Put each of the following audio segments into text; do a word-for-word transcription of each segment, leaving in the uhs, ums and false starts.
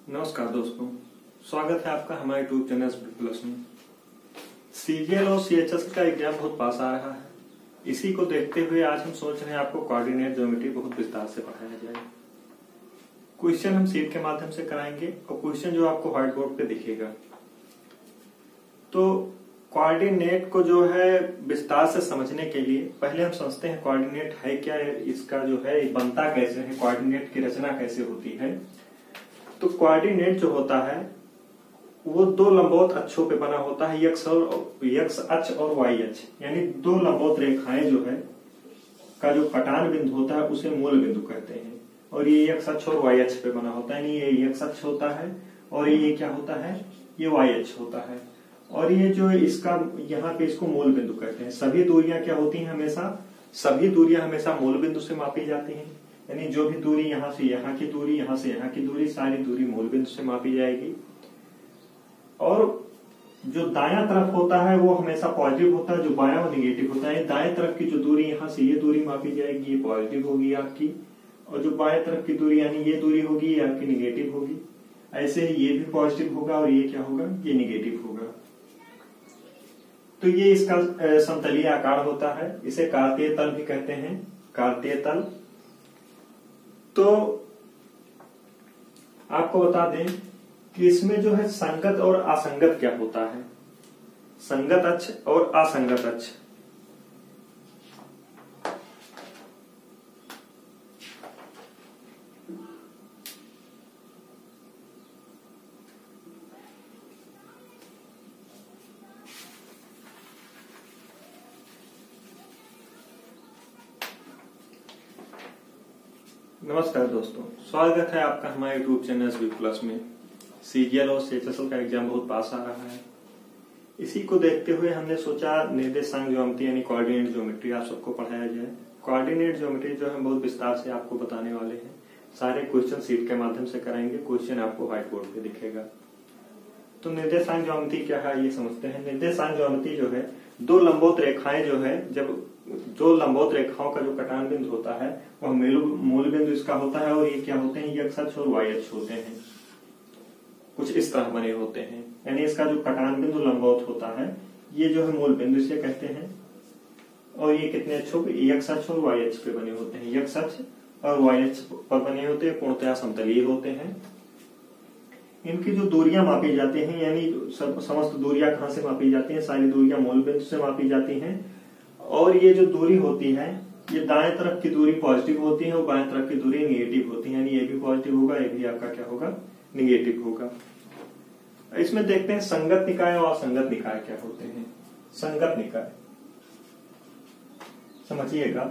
नमस्कार दोस्तों, स्वागत है आपका हमारे यूट्यूब चैनल प्लस में। सीजीएल और सीएचएस का एग्जाम बहुत पास आ रहा है। इसी को देखते हुए आज हम सोच रहे हैं आपको कोऑर्डिनेट ज्योमेट्री बहुत विस्तार से पढ़ाया जाए। क्वेश्चन हम शीट के माध्यम से कराएंगे और क्वेश्चन जो आपको व्हाइट बोर्ड पे दिखेगा। तो कोऑर्डिनेट को जो है विस्तार से समझने के लिए पहले हम समझते हैं कोऑर्डिनेट है क्या है, इसका जो है बनता कैसे है, कोऑर्डिनेट की रचना कैसे होती है। तो कोऑर्डिनेट जो होता है वो दो लंबवत अक्षों पे बना होता है, यक्स और यक्स अक्ष और वाई अक्ष, यानी दो लंबवत रेखाएं जो है का जो कटान बिंदु होता है उसे मूल बिंदु कहते हैं। और ये यक्स अक्ष और वाई अक्ष पे बना होता है, यानी ये यक्स अक्ष होता है और ये क्या होता है, ये वाई अक्ष होता है। और ये जो इसका यहाँ पे इसको मूल बिंदु कहते हैं। सभी दूरियां क्या होती हैं, हमेशा सभी दूरियां हमेशा मूल बिंदु से मापी जाती हैं, यानी जो भी दूरी यहाँ से यहाँ की दूरी, यहाँ से यहाँ की दूरी, सारी दूरी मूल बिंदु से मापी जाएगी। और जो दायां तरफ होता है वो हमेशा पॉजिटिव होता है, जो बायां वो निगेटिव होता है। दाएं तरफ की जो दूरी यहाँ से ये दूरी मापी जाएगी, ये पॉजिटिव होगी आपकी, और जो बाएं तरफ की दूरी यानी ये दूरी होगी ये आपकी निगेटिव होगी। ऐसे ये भी पॉजिटिव होगा और ये क्या होगा, ये निगेटिव होगा। तो ये इसका समतलीय आकार होता है, इसे कार्तीय तल भी कहते हैं, कार्तीय तल। तो आपको बता दें कि इसमें जो है संगत और असंगत क्या होता है। संगत अक्ष और असंगत अक्ष, नमस्कार दोस्तों, स्वागत है आपका हमारे यूट्यूब चैनल वी प्लस में। सीजीएल और सीएचएस का एग्जाम बहुत पास आ रहा है। इसी को देखते हुए हमने सोचा निर्देशांक ज्योमेट्री यानी कोऑर्डिनेट ज्योमेट्री आप सबको पढ़ाया जाए। कोऑर्डिनेट ज्योमेट्री जो हम बहुत विस्तार से आपको बताने वाले हैं। सारे क्वेश्चन शीट के माध्यम से कराएंगे, क्वेश्चन आपको व्हाइट बोर्ड पे दिखेगा। तो निर्देशांक ज्योमेट्री क्या है ये समझते हैं। निर्देशांक ज्योमेट्री जो है दो लंबवत रेखाएं जो है, जब जो लंबवत रेखाओं का जो कटान बिंदु होता है वह मूल बिंदु इसका होता है, और ये क्या होते हैं, यक्स अक्ष और वाई अक्ष होते हैं, कुछ इस तरह बने होते हैं। यानी इसका जो कटान बिंदु लंबवत होता है ये जो है मूल बिंदु इसे कहते हैं। और ये कितने अक्षों पे, यक्स अक्ष और वाई अक्ष पे बने होते हैं। यक्स अक्ष और वाई अक्ष पर बने होते हैं, पूर्णतः समतलीय होते हैं। इनकी जो दूरियां मापी जाती हैं, यानी समस्त दूरियां कहां से मापी जाती हैं, सारी दूरियां मूल बिंदु से मापी जाती हैं। और ये जो दूरी होती है ये दाएं तरफ की दूरी पॉजिटिव होती है और बाएं तरफ की दूरी निगेटिव होती है, यानी ये भी पॉजिटिव होगा, ये भी आपका क्या होगा, निगेटिव होगा। इसमें देखते हैं संगत निकाय और असंगत निकाय क्या होते हैं। संगत निकाय समझिएगा,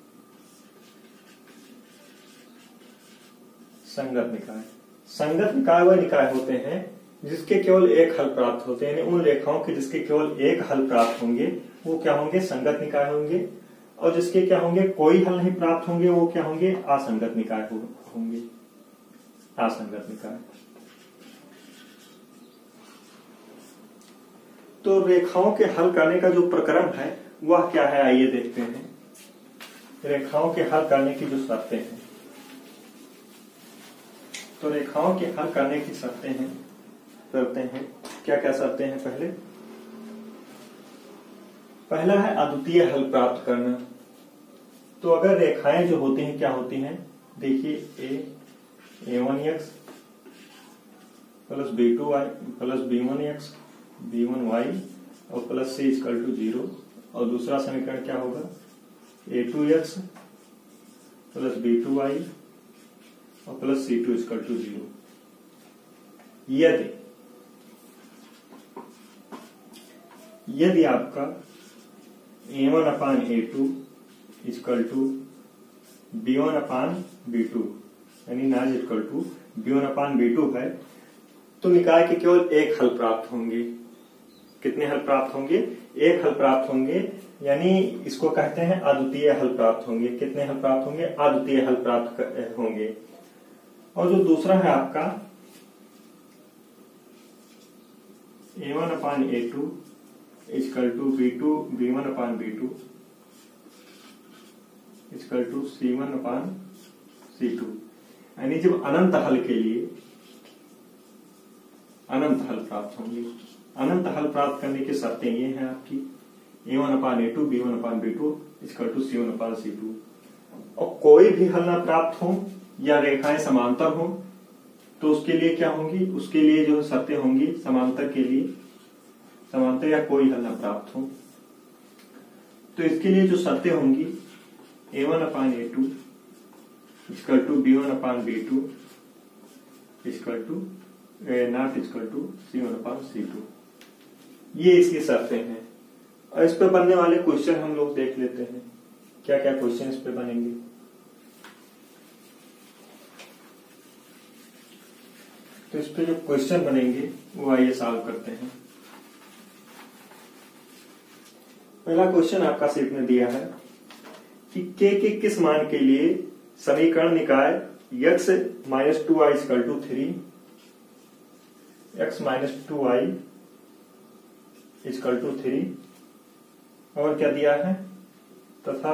संगत निकाय संगत निकाय वह निकाय होते हैं जिसके केवल एक हल प्राप्त होते हैं, यानी उन रेखाओं के जिसके केवल एक हल प्राप्त होंगे वो क्या होंगे, संगत निकाय होंगे। और जिसके क्या होंगे, कोई हल नहीं प्राप्त होंगे, वो क्या होंगे, असंगत निकाय होंगे, असंगत निकाय। तो रेखाओं के हल करने का जो प्रक्रम है वह क्या है, आइए देखते हैं। रेखाओं के हल करने की जो शर्तें हैं, तो रेखाओं के हल करने की शर्तें हैं करते हैं क्या क्या शर्तें हैं। पहले पहला है अद्वितीय हल प्राप्त करना। तो अगर रेखाएं जो होती हैं क्या होती हैं, देखिए A A one x plus B two Y plus B one X B one Y और plus C equal to zero. और दूसरा समीकरण क्या होगा, A two x plus B two Y और plus C two equal to zero. यदि यदि आपका A one upon A two equal to B one upon B two यानी नाज equal to B one upon B two है, तो निकाय के केवल एक हल प्राप्त होंगे। कितने हल प्राप्त होंगे, एक हल प्राप्त होंगे, यानी इसको कहते हैं अद्वितीय हल प्राप्त होंगे। कितने हल प्राप्त होंगे, अद्वितीय हल प्राप्त होंगे। और जो दूसरा है आपका A one upon A two equal to B two B one upon B two equal to C one upon C two, यानी जब अनंत हल के लिए प्राप्त होंगी। अनंत हल प्राप्त करने की शर्तें ये हैं आपकी A one upon A two B one upon B two equal to C one upon C two. और कोई भी हल ना प्राप्त हो या रेखाएं समांतर हो तो उसके लिए क्या होंगी, उसके लिए जो शर्तें होंगी समांतर के लिए, समांतर या कोई हल ना प्राप्त हो तो इसके लिए जो शर्तें होंगी A one upon A two equal to B one upon B two equal to not equal to C one upon C two, ये इसकी शर्तें हैं। और इस पे बनने वाले क्वेश्चन हम लोग देख लेते हैं क्या क्या क्वेश्चन इस पे बनेंगे। तो इस पे जो क्वेश्चन बनेंगे वो आइए सॉल्व करते हैं। पहला क्वेश्चन आपका सीट में दिया है कि के के किस मान के लिए समीकरण निकाय x minus two i equal to three, x minus two i equal to three और क्या दिया है तथा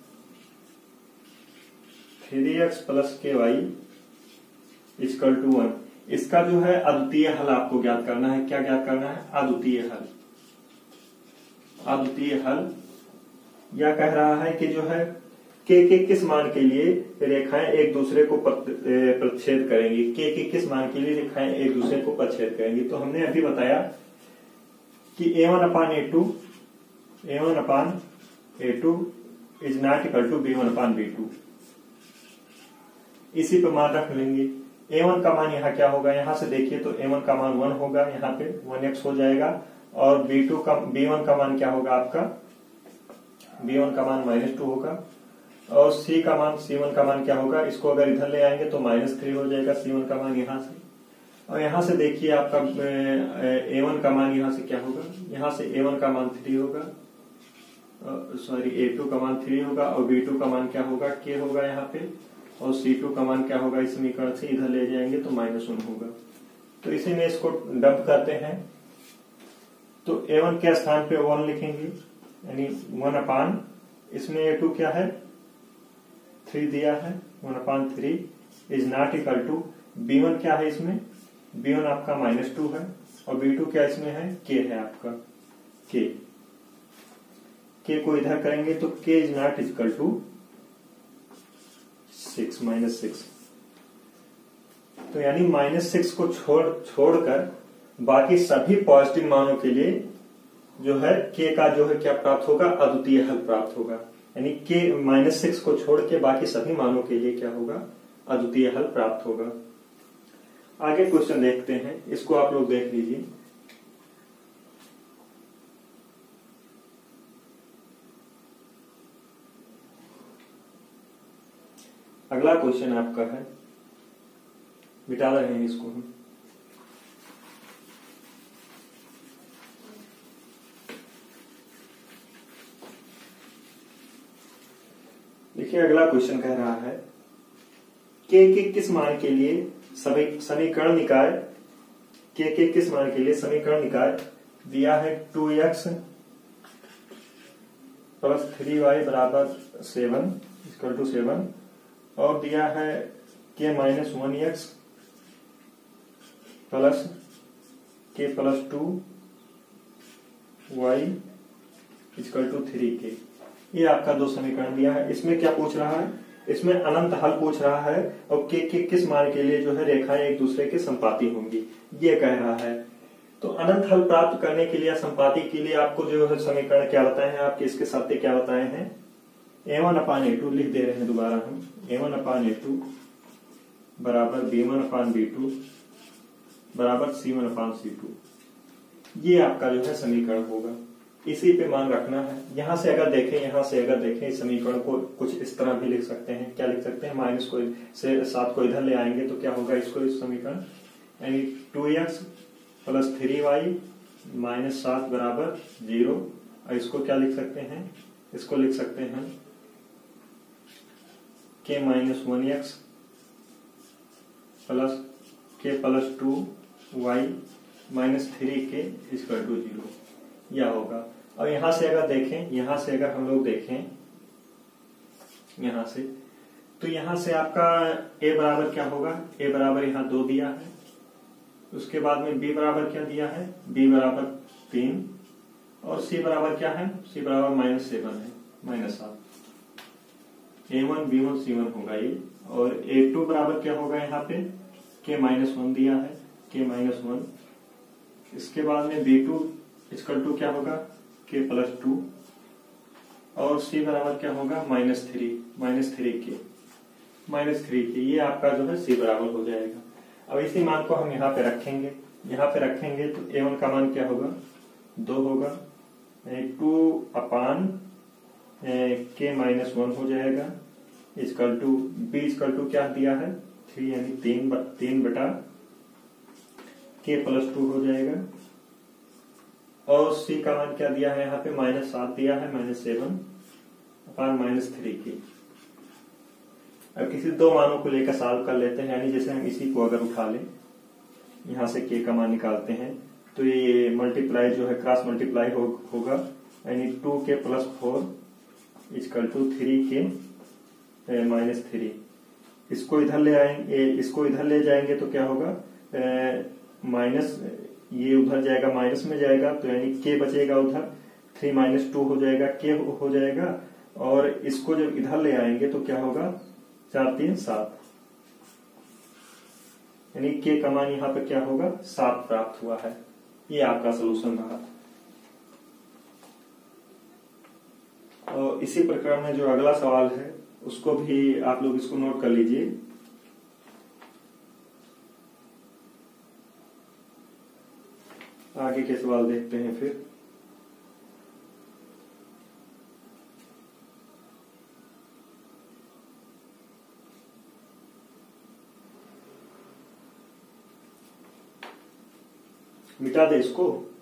three x plus k y equal to one. इसका जो है अद्वितीय हल आपको ज्ञात करना है। क्या ज्ञात करना है? अद्वितीय हल। अद्वितीय हल यह कह रहा है कि जो है के के किस मान के लिए रेखाएं एक दूसरे को प्रतिच्छेद करेंगी, के के किस मान के लिए रेखाएं एक दूसरे को प्रतिच्छेद करेंगी। तो हमने अभी बताया कि a one upon A two a one upon A two is not equal to B one upon B two. इसी पे मान रख लेंगे। ए वन का मान यहाँ क्या होगा, यहाँ से देखिए तो ए वन का मान वन होगा, यहाँ पे वन एक्स हो जाएगा। और बी टू का बी वन का मान क्या होगा आपका, बी वन का मान माइनस टू होगा। और सी का मान सी वन का मान क्या होगा, इसको अगर इधर ले आएंगे तो माइनस थ्री हो जाएगा सी वन का मान यहाँ से। और यहाँ से देखिए आपका ए वन का मान यहाँ से क्या होगा, यहाँ से ए वन का मान थ्री होगा, सॉरी ए टू का मान थ्री होगा और बी टू का मान क्या होगा के होगा यहाँ पे। और सी टू का मान क्या होगा, इस समीकरण से इधर ले जाएंगे तो माइनस वन होगा। तो इसी में इसको डंप करते हैं तो ए वन के स्थान पे वन लिखेंगे यानी वन अपान, इसमें ए टू क्या है थ्री दिया है, one upon three is not equal to B one क्या है, इसमें बी वन आपका माइनस टू है और बी टू क्या इसमें है के है आपका के। के को इधर करेंगे तो k is not equal to six minus six. तो यानी माइनस सिक्स को छोड़ छोड़कर बाकी सभी पॉजिटिव मानों के लिए जो है के का जो है क्या प्राप्त होगा, अद्वितीय हल प्राप्त होगा। यानी के माइनस सिक्स को छोड़ के बाकी सभी मानों के लिए क्या होगा, अद्वितीय हल प्राप्त होगा। आगे क्वेश्चन देखते हैं, इसको आप लोग देख लीजिए। अगला क्वेश्चन आपका है, मिटा रहे हैं इसको हम। देखिए अगला क्वेश्चन कह रहा है के के किस मान के लिए समीकरण निकाय, के के किस मान के लिए समीकरण निकाय दिया है two x plus three y बराबर सेवन इक्वल टू सेवन और दिया है k minus one x plus k plus two y equal to three k. ये आपका दो समीकरण दिया है। इसमें क्या पूछ रहा है, इसमें अनंत हल पूछ रहा है और के के किस मान के लिए जो है रेखाएं एक दूसरे के संपाती होंगी ये कह रहा है। तो अनंत हल प्राप्त करने के लिए संपाती के लिए आपको जो है समीकरण क्या बताए हैं आपके, इसके शर्तें क्या बताए हैं, ए वन अपान ए टू लिख दे रहे हैं दोबारा हम, a one upon A two बराबर b one upon B two बराबर c one upon C two. ये आपका जो है समीकरण होगा, इसी पे मान रखना है। यहां से अगर देखें यहां से अगर देखें इस समीकरण को कुछ इस तरह भी लिख सकते हैं। क्या लिख सकते हैं, माइनस को से सात को इधर ले आएंगे तो क्या होगा इसको, इस समीकरण यानी two x plus three y minus सात बराबर जीरो। और इसको क्या लिख सकते हैं, इसको लिख सकते हैं k minus one x plus k plus two y minus three k equal to zero, यह होगा। और यहां से अगर देखें यहां से अगर हम लोग देखें यहां से तो यहां से आपका ए बराबर क्या होगा, ए बराबर यहां दो दिया है उसके बाद में b बराबर क्या दिया है, b बराबर तीन, और c बराबर क्या है, c बराबर माइनस सेवन है, माइनस सात। A one b one c one होगा ये। और ए टू बराबर क्या होगा यहाँ पे, k माइनस वन दिया है, k माइनस वन। इसके बाद में बी टू इक्वल टू क्या होगा, k प्लस टू, और c बराबर क्या होगा, minus three, minus three k, minus three k. ये आपका जो है c बराबर हो जाएगा। अब इसी मान को हम यहाँ पे रखेंगे, यहाँ पे रखेंगे तो ए वन का मान क्या होगा, दो होगा, टू अपान के माइनस वन हो जाएगा, equal to b equal to क्या दिया है, थ्री, यानी तीन तीन बटा के प्लस टू हो जाएगा। और सी का मान क्या दिया है यहाँ पे, माइनस सात दिया है, minus seven upon minus three k. अब किसी दो मानों को लेकर सॉल्व कर लेते हैं, यानी जैसे हम इसी को अगर उठा लें, यहाँ से के का मान निकालते हैं तो ये मल्टीप्लाई जो है क्रॉस मल्टीप्लाई हो, होगा, यानी two k plus four equal to three k minus three. इसको इधर ले आएंगे, इसको इधर ले जाएंगे तो क्या होगा, माइनस, ये उधर जाएगा माइनस में जाएगा, तो यानी के बचेगा उधर, थ्री माइनस टू हो जाएगा, के हो जाएगा। और इसको जब इधर ले आएंगे तो क्या होगा, चार तीन सात, यानी के का मान यहाँ पे क्या होगा, सात प्राप्त हुआ है। ये आपका सलूशन रहा। और इसी प्रकार में जो अगला सवाल है उसको भी आप लोग इसको नोट कर लीजिए। आगे के सवाल देखते हैं फिर। मिटा दे इसको।